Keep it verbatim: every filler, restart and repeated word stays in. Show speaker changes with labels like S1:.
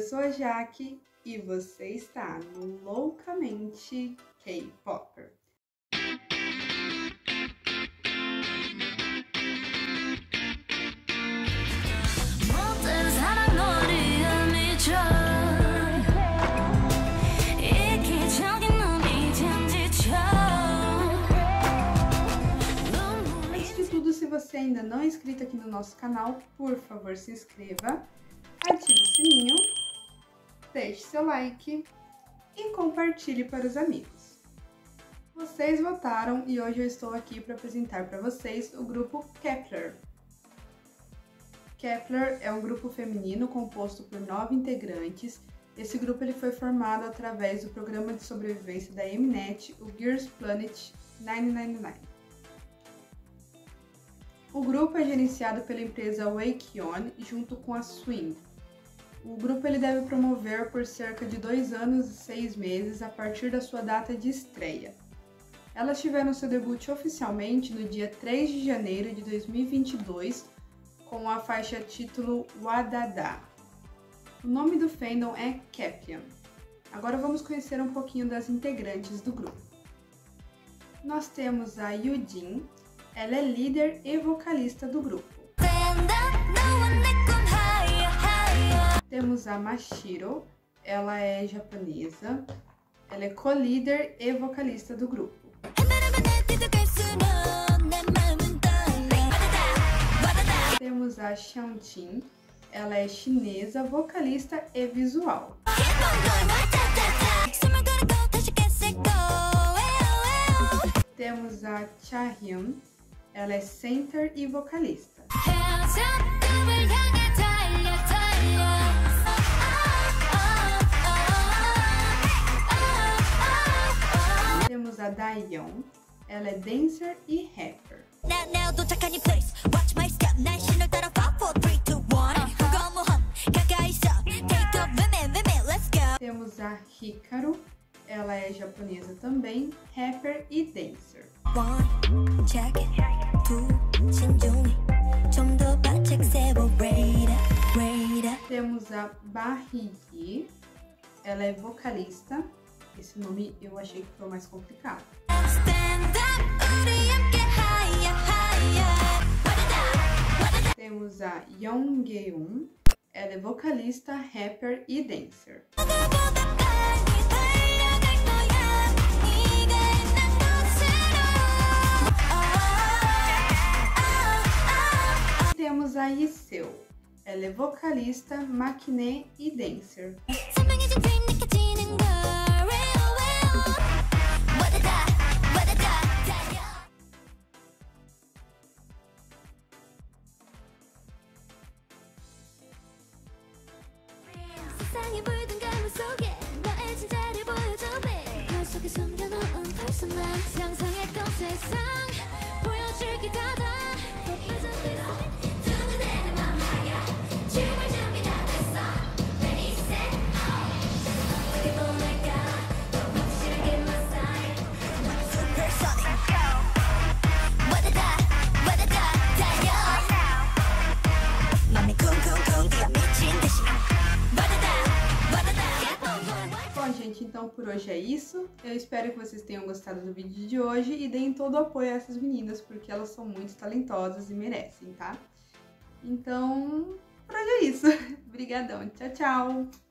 S1: sou a Jaque e você está no Loucamente K-Popper. Antes de tudo, se você ainda não é inscrito aqui no nosso canal, por favor se inscreva, ative o sininho, deixe seu like e compartilhe para os amigos. Vocês votaram e hoje eu estou aqui para apresentar para vocês o grupo Kep1er. Kep1er é um grupo feminino composto por nove integrantes. Esse grupo ele foi formado através do programa de sobrevivência da Mnet, o Girls Planet nove nove nove. O grupo é gerenciado pela empresa Wakeon junto com a Swing. O grupo ele deve promover por cerca de dois anos e seis meses a partir da sua data de estreia. Elas tiveram seu debut oficialmente no dia três de janeiro de dois mil e vinte e dois com a faixa título Wadada. O nome do fandom é Kep1er. Agora vamos conhecer um pouquinho das integrantes do grupo. Nós temos a Yujin, ela é líder e vocalista do grupo. Temos a Mashiro, ela é japonesa, ela é co-líder e vocalista do grupo. Temos a Xiangqin, ela é chinesa, vocalista e visual. Temos a Chahyun, ela é center e vocalista. Temos a Dayeon, ela é dancer e rapper. Temos a Hikaru, ela é japonesa também, rapper e dancer. Temos a Bahigi, ela é vocalista. Esse nome eu achei que foi mais complicado. Temos a Yoongeun, ela é vocalista, rapper e dancer. Temos a Yiseo, ela é vocalista, maquinê e dancer. Então por hoje é isso, eu espero que vocês tenham gostado do vídeo de hoje e deem todo o apoio a essas meninas, porque elas são muito talentosas e merecem, tá? Então, por hoje é isso. Obrigadão, tchau, tchau!